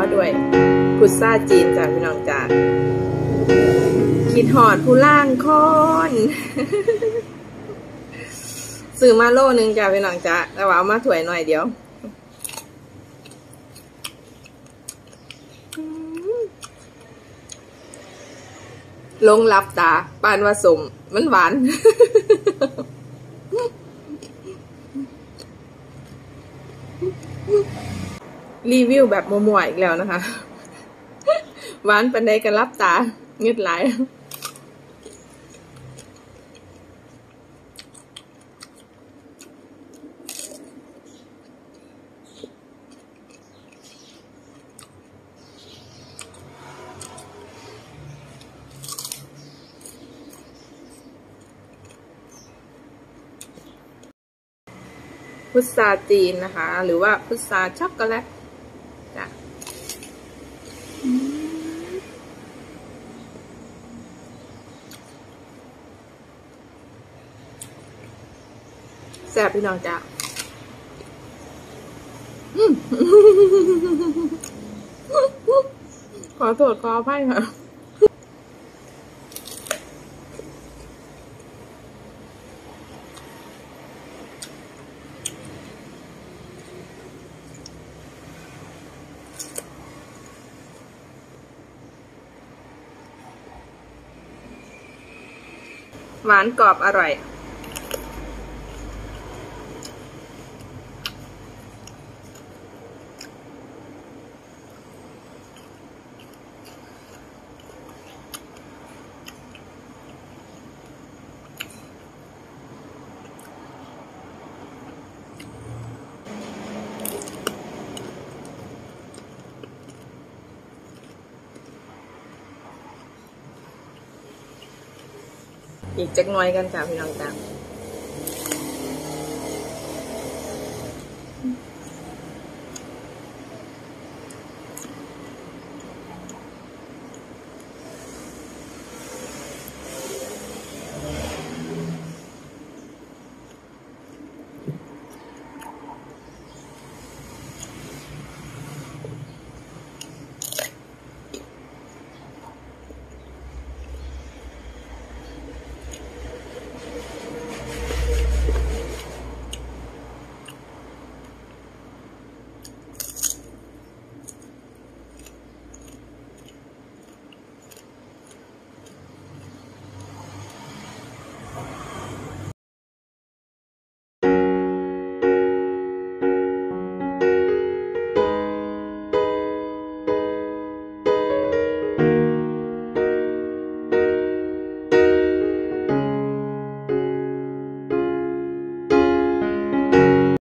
ด้วยพุทราจีนจ้ะพี่น้องจ้าคิดหอดผู้ล่างคอนซื้อมาโลนึงจ้ะพี่น้องจ้าแต่ว่าเอามาถ้วยหน่อยเดียวลงลับตาปานว่าสมมันหวานรีวิวแบบมั่วๆอีกแล้วนะคะหวานปันใดกันรับตาเงืดไหลพุทราจีนนะคะหรือว่าพุทราช็อกโกแลตจ้ะแซ่บพี่น้องจ้ะขอโทษขออภัยค่ะหวานกรอบอร่อยอีกจักหน่อยกันจ้ะพี่น้องจ้ะ